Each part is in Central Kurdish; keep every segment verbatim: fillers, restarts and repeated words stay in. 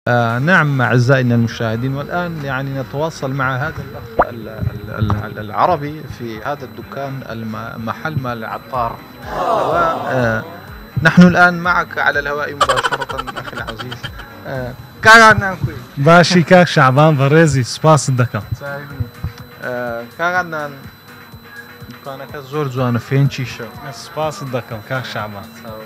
آه نعم أعزائنا المشاهدين، والآن يعني نتواصل مع هذا الأخ العربي في هذا الدكان المحل مال العطار. ونحن الآن معك على الهواء مباشرة أخي العزيز. آه كاغانا نكوي باشي كاك شعبان بريزي سباس الدكا آه كاغانا دكانك زور جوانه فين شيشة سباس الدكا كاك شعبان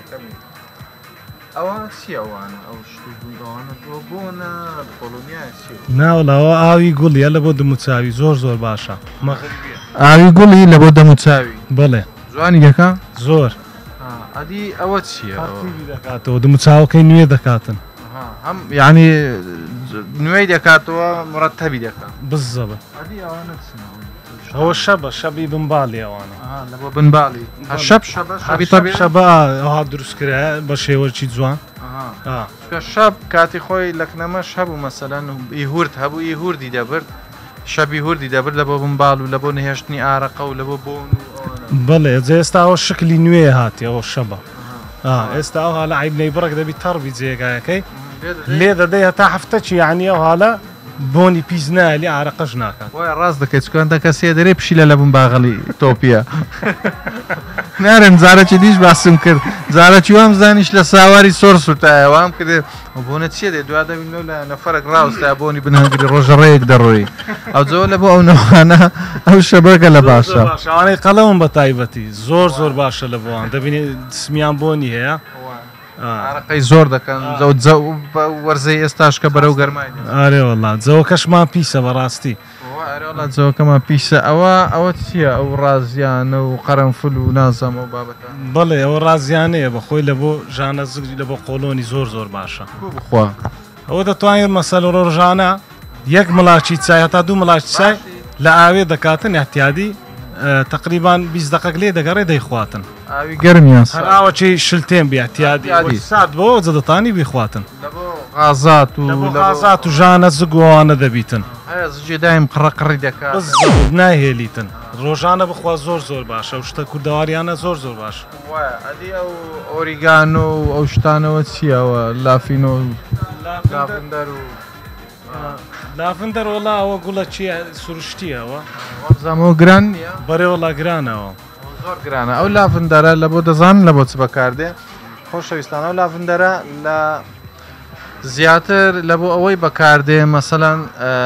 أو سي أو أنا أو شو أنا بونا بولونيا سي نا ولا هو آوي يقول لي يلا بود متساوي زور زور باشا مغربية آوي يقول لي يلا بود متساوي بله زواني يكا زور آه هذه أول شيء ترتيبي دكاتو ود متساوي كي نوي دكاتن آه هم يعني نوي دكاتو مرتبي دكا بالضبط هذه أو أنا تسمع هو الشبا الشبي بن بالي او انا اه لبو بن بالي الشب شب شبي طبيعي شبا اه درس كره باشه ورچی جوان اه اه الشب كاتي خوي لك نما شب مثلا يهورت هبو يهور دي دبر شب يهور دي دبر لبو بن بالو لبو نهشتني ارقه ولبو بون بله زي استاو شكلي نوي هاتي او الشبا اه استاو هلا عيبني برك دبي تربي زي كاي ليه ده تا حفتش يعني او هلا بوني بيزنا لي عرقجناك وای راز دکه چون دکه سی دری پشیله لبون باغلی توپیا نرم زاره چی دیش باسم کرد زاره چی هم زنیش لسواری سر سوته و هم کده بونه چی ده دو آدم اینو لنفرق راوس تا بونی بنهاجری روجریک دروی او زول بو او نوعنا او شبکه لباشا شانه قلم بتایبتی زور زور باشه لبوان دبینی اسمیان بونی هیا عرقي زور ده كان زود زو ورزي استاش كبر وقرماي اري والله زو كشما بيسا براستي اري والله زو كما بيسا او او تشيا او رازيان وقرنفل ونازم وبابتا بله او رازيانه بخوي لبو جانا زق لبو قولوني زور زور باشا خو هو ده توانير مسألة رجعنا يك ملاشي تساي حتى دو ملاشي تساي لا دكاتن احتيادي اه تقريبا بيس دقائق ليه دقاري دي خواتن اوي قرم يا صاحبي هلا اول شيء شلتين باحتيادي ساعد بو زدتاني بيخواتن لبو غازات و لبو غازات وجانا زقوا انا ذبيتن هاي زجي دايم قرقري دكا بالضبط ناهي ليتن روجانا بخوا زور زور باشا وشتا كردواري انا زور زور باشا وا ادي او اوريغانو او شتانو وتسيا لافينو لافندر لافندر والله هو قول شيء سرشتي هو زمو جران بري والله جران هو زور جرانه او لافندر لبو دزان لبو تبكارده خوش ويستانه او لافندر لا زياتر لبو اوي بكارده مثلا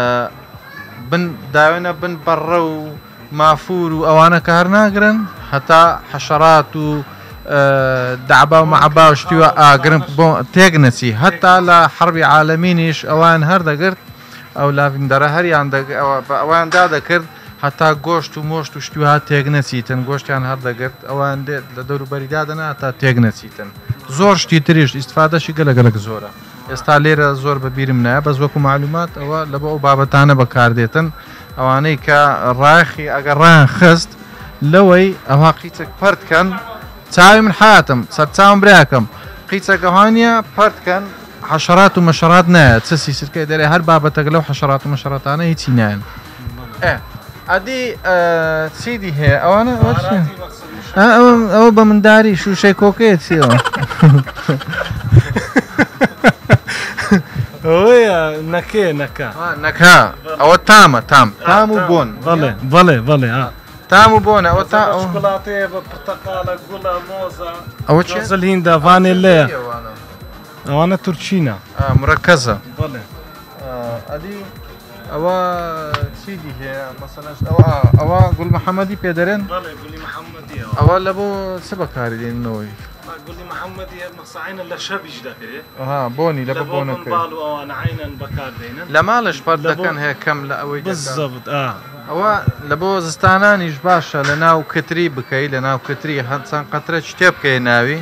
بن داوينه بن برو مافور وانا كارنا جرن حتى حشرات و دعبا ومعبا وشتوا اجرن تيغنسي حتى لا حرب عالمينيش اوان هردا قرت او لافندر هري عندك اوان دادا كرد حتى گۆشت و مۆشت و شتوها تێک نەچیتن گۆشتیان هەردەگرت ئەوان لە دەوروبەری دادەنا تا تێک نەچیتن زۆر شتی تریش ئیسفادەشی گەلە گەلک زۆرە ئێستا لێرە زۆر بەبیرم نایە بەس وەکو معلومات ئەوە لە بە ئەو بابەتانە بەکاردێتن ئەوانەی کە ڕاخی ئەگەر ڕان خست لەوەی ئەوها قیچێک پەردکەن چاوی من حاتم سەر چاوم براکەم قیچەکەوانە پەردکەن حشرات و مەشەرات نایە چەسی سرکەی دەرێ هەر بابەتەکە لەو حشرات و مەشەراتانە هیچی نایەن ئەدی چیدی هەیە ئەوانە ئەوە بە منداری شوشەی کۆکەیە چیەوە ئەوەیە نەکێ نەکە نەکا ئەوە تامە تام تام و بۆن بەڵێ بەڵێ بەڵێ تام و بۆنە ئەوە تا شکۆلاتەیە بە پرتەقالە گوڵە مۆزە ئەوە چی هیندا ڤانێلەیە ئەوانە تورکینە مرەکەزە بەڵێ ئەدی ئەوە چیدی هەیە مەسەلەن ئەوە ئەوە گوڵ محەممەدی پێدەرێن بەڵێ گوڵی محەممەدیە ئەوە لە بۆ چ بەکاری دێنەوەی گوڵی محەممەدیە مەساعینە لە شەبیش دەکرێت ئەها بۆنی لە بە بۆنەکە ئەوانە عینەن بەکاردێنن لە ماڵش پەر دەکەن هەیە کەم لە ئەوەی بالضبط ئەوە لە بۆ زستانانیش باشە لە ناو کتری بکەی لە ناو کتری هەند چەند قەترە شتێ بکەی ناوی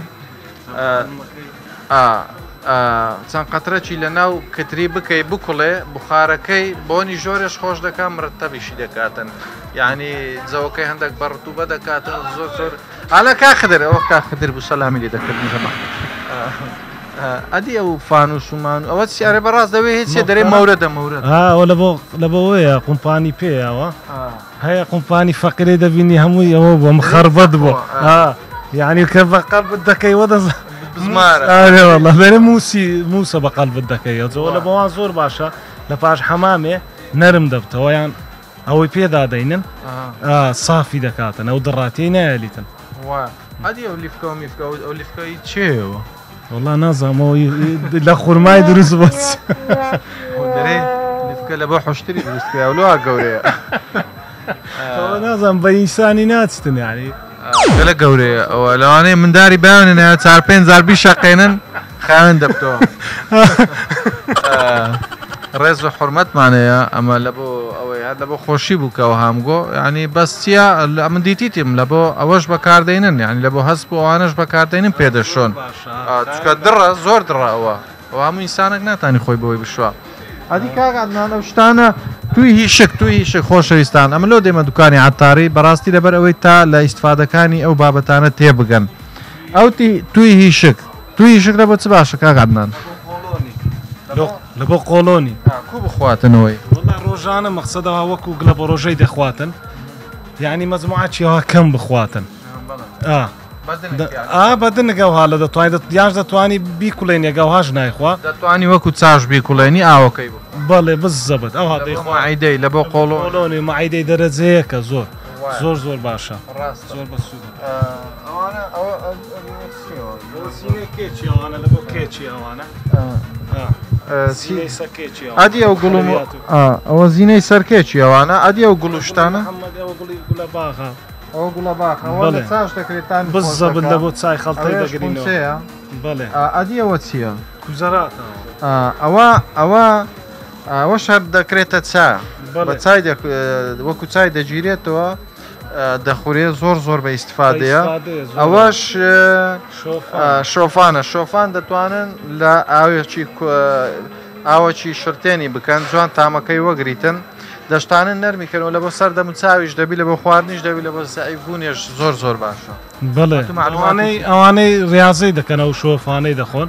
چەند قەترەی لە ناو کتری بکەی بکوڵێ بخارەکەی بۆنی ژۆرێش خۆش دەکات مرتەبیشی دەکاتن یعنی جەوەکەی هەندێک بەڕتوبە دەکاتن زۆر زۆر ئالە کاخدر ئەوە کاخدر بوو سەلامی لێ دەکردن زەما ئەدی ئەو فانوسمان ئەوە سیارە بەڕاست دەوێت هیچ دەرێ مەورەدە مەورەت ئەوە لە بۆ لە بەوەیە قومپانی پێیەوە هەیە قومپانی فەقیرێ دەبینی هەمووی ئەوە بۆ مخەربەت بوو یعنی کە بەقەر دەکەی وەدە بزمارە ئارێ وەڵڵا بەرە موسی موسە بە قەلبت دەکەی جۆ لە بەوان زۆر باشە لە پاش حەمامێ نەرم دەبتەوە یان ئەوەی پێدا دەینن سافی دەکاتن ئەو دڕاتی نایلیتن ئەدی ئەو لیفکە و میفکە ئەو لیفکەی چێەوە وەڵا نازانەوە لە خورمای دروست بەس دەرێ لیفکە لە بۆ حشتری دروستکراولووە گەورەیە نازان بە ئینسانی ناچتن یعنی گەلە گەورەیە ئەوە لەوانەیە منداری بەیانێنە چار پێنج زار بیشەقێنن خاوێن دەبتەوە ڕێز و حرمەتمانەیە ئەمە لە بۆ ئەوەی هەر لە بۆ خۆشی بووکەوە هەمگۆ ینی بەستیا من دیتیتیم لە بۆ ئەوەش بەکاردێنن یعنی لە بۆ هەست بۆ ئەوانش بەکاردێنن پێدەشۆن چکە دڕە زۆر دڕە ئەوە ئەو هەموو ئینسانێک ناتانی خۆی بەوەی بشوە ئەدی کاگاتنان ئەو شتانە توی هیشک توی هیشک خۆشەویستان ئەمە لۆ دێمە دوکانی عتاری بەڕاستی لەبەر ئەوەی تا لە ئیسفادەکانی ئەو بابەتانە تێبگەن ئەو توی هیشک توی هیشک لە بۆ چ باشە کاگاتنان لە بۆ قۆڵۆنی کو بخواتنەوەی وڵا ڕۆژانە مەقسەدەوە وەکو گلە بە ڕۆژەی دەخواتن یعنی مەجموعەتیەوە کەم بخواتن ئا بەدنگەوها لە دەتوانێت یاش دەتوانی بیکوڵێن یەگەوهاش نایخوا دەتوانی وەکو چاش بیکوڵێنی ئاوەکەی بوو بەڵێ بزەبت ئەوها دەیخوایدەی لە بۆ قۆڵۆنی مەعیدەی دەرەجەیەکە زۆر زۆر زۆر باشە زۆر بەسوودە کێچیەوانە لە بۆ کێچی ئەوانە ئەدی ئەو گوڵ ئەوە زینەی سەرکێکی ئەوانە ئەدی ئەو گوڵشتانە گوڵە باغا ئەو گوڵە باخەوە لە چاش دەکرێتان بزەبن لە بۆ چای خەڵتەی دەگرینەوە بڵێ ئەدی ئەوە چییە؟ کوزەراتەوە ئەوە ئەوە ئەوە شەر دەکرێتە چا بە چای وەکو چای دەگیرێتەوە دەخورێ زۆر زۆر بە ئیسفادەیە ئەوەش شۆفانە شۆفان دەتوانن لە ئاوێکی ئاوەکی شرتێنی بکەن جوان تامەکەی وەگریتن دەشتانن نەرمیکەنەوە لە بۆ سەر دەم چاویش دەبی لە بۆ خواردنیش دەبی لە بۆ زەعیفبوونیش زۆر زۆر باشە بڵێ ئەوانەی ئەوانەی ڕاضەی دەکەن ئەو شۆفانەی دەخۆن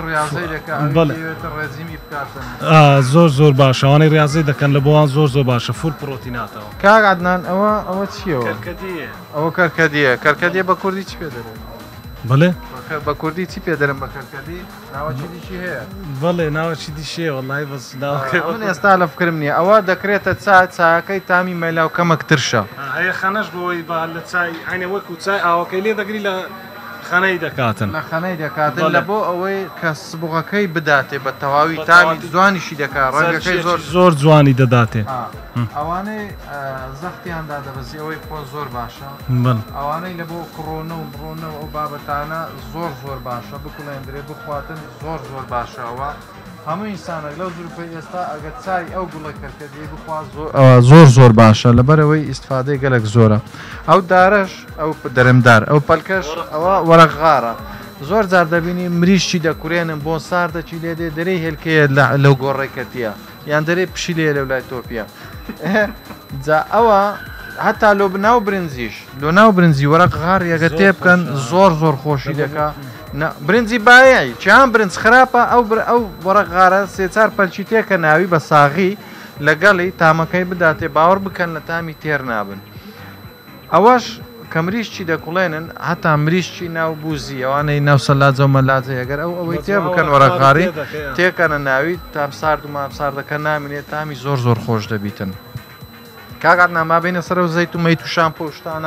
زۆر زۆر باشە ئەوانەی ڕاضەی دەکەن لە بۆوان زۆر زۆر باشە فول پرۆتیناتەوە کاک عەدنان ئەوە ئەوە چیەوە؟ ئەوە کەرکەدیە کەرکەدیە بە کوردی چی پێ دەرێت؟ بڵێ بە کوردی چی پێ دەرم بە کەرکەدی ناوەچی دیشی هەیە؟ بڵێ ناوەچی دیشێ وەڵای بەس من ئێستا لە فکرم نییە ئەوە دەکرێتە چا چاکەی تامی مەلاو کەمەک ترشە هەیە خەنەش بۆی با لە چای عینە وەکو چای ئاوەکەی لێ دەگری لە خەنەی دەکاتن لە خەنەی دەکاتن لە بۆ ئەوەی کە سبوغەکەی بداتێ بە تەواوی تامی جوانیشی دەکات ڕەنگەکەی زۆر زۆر جوانی دەداتێ ئەوانەی زەختیاندا دەبەزی ئەوەی خۆ زۆر باشە ئەوانەی لە بۆ کڕۆنە و بڕۆنە و ئەو بابەتانە زۆر زۆر باشە بکوڵێندرێ بخواتن زۆر زۆر باشەوە هەموو ئینسانێک لەو زروپی ئێستا ئەگەر چای ئەو گوڵی کەرکەدی بخوا زۆر زۆر باشە لەبەرەوەی ئیسفادەی گەلک زۆرە ئەو دارەش ئەو دەرەمدار ئەو پەلکەش ئەوە وەرەغارە زۆر جار دەبینی مریشی دەکورێنن بۆ سار دەچی لێ دێ دەرەی هێلکەیە لەو گۆڕێکەتیە یان دەرێ پشی لێ لە لای تۆپیە جا ئەوە هەتا لۆ بناو برنجیش لۆ ناو برنجی وەرەق غار یەگە تێ بکەن زۆر زۆر خۆشی دەکا برنجی باایی چیان برنج خراپە ئەو ئەو وەرەق غارە سێ چار پەلچی تێکە ناوی بە ساغی لەگەڵی تامەکەی بداتێ باوەڕ بکەن لە تامی تێر نابن ئەوەش کە مریشتی دەکوڵێنن هەتا مریشتی ناو بوزی ئەوانەی ناو سەلاجە و مەلاجە ئەگەر ئەو ئەوەی تێ بکەن وەرەقغاری تێکەنە ناوی تام سارد و مامساردەکە نامێنێت تامی زۆر زۆر خۆش دەبیتن کاگات ناما بینە سەر و زەیت و مەیت و شامپۆ شتانە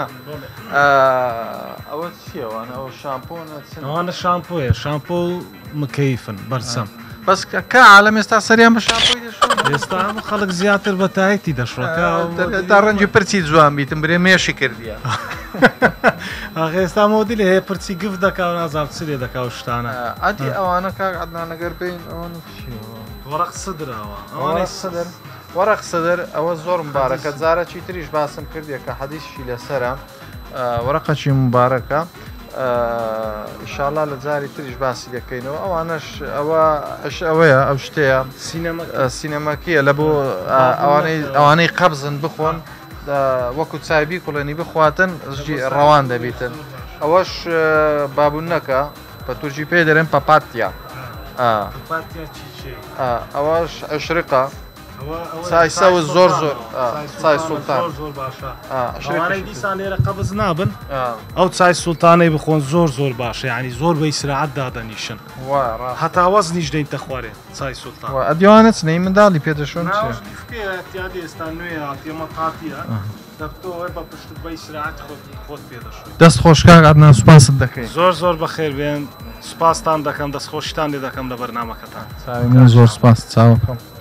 ئەوە چیەوەوانە ئەو شامپۆنەوانە شامپۆیە شامپۆ مکەیفن بەرسەم بەس کە عالەم ئێستا سەریان بە شامپۆی دەشۆن ئێستا هەموو خەڵک زیاتر بە تایەتی دەشڕەکە تا ڕەنجی پرچی جوان بیتم برێ مێشی کردیە ئێستا مۆدیل هەیە پرچی گفت دەکا و نازام چ لێ دەکا و شتانە ئەدی ئەوانە کاک عەدنانەگەر بین ئەوانە وەرەق سدرەوە ئەوانەی سەدر وەرەق سەدر ئەوە زۆر مبارەکە جارەکی تریش باسم کردیە کە حەدیثی لەسەرە وەرەقەکی مبارەکە ئینشاءڵڵا لە جاری تریش باسی دەکەینەوە ئەوانەش ئەوە ئەوەیە ئەو شتەیە سینەماکیە لە بۆ ئەوانەی قەبزن بخۆن وەکو چایبی کوڵێنی بخواتن ڕەوان دەبیتن ئەوەش بابوونەکە بە تورکی پێ دەرێن پەپاتیا ئەوەش عشرقە چای سەوز زۆر زۆر چای سوڵتان زۆر زۆر باشە ئەوانەی ئەوانەی دیسان لێرە قەبز نابن ئەو چای سوڵتانەی بخۆن زۆر زۆر باشە یعنی زۆر بەی سرعەت دادەنیشن هەتا وەزنیش دەینتە خوارێ چای سوڵتان ئەدیوانە چنەی منداڵی پێدەشۆن احتیاجی ئێستا نوێ هاتیەمە هاتیە دەبتەوە بە پشت بەی سرعەت خۆت پێدەشۆی دەست خۆشکاک عەدنان سوپاست دەکەین زۆر زۆر بەخێر بێن سوپاستان دەکەم دەست خۆشتان لێ دەکەم لە بەرنامەکەتان زۆر سوپاس چاوەکەم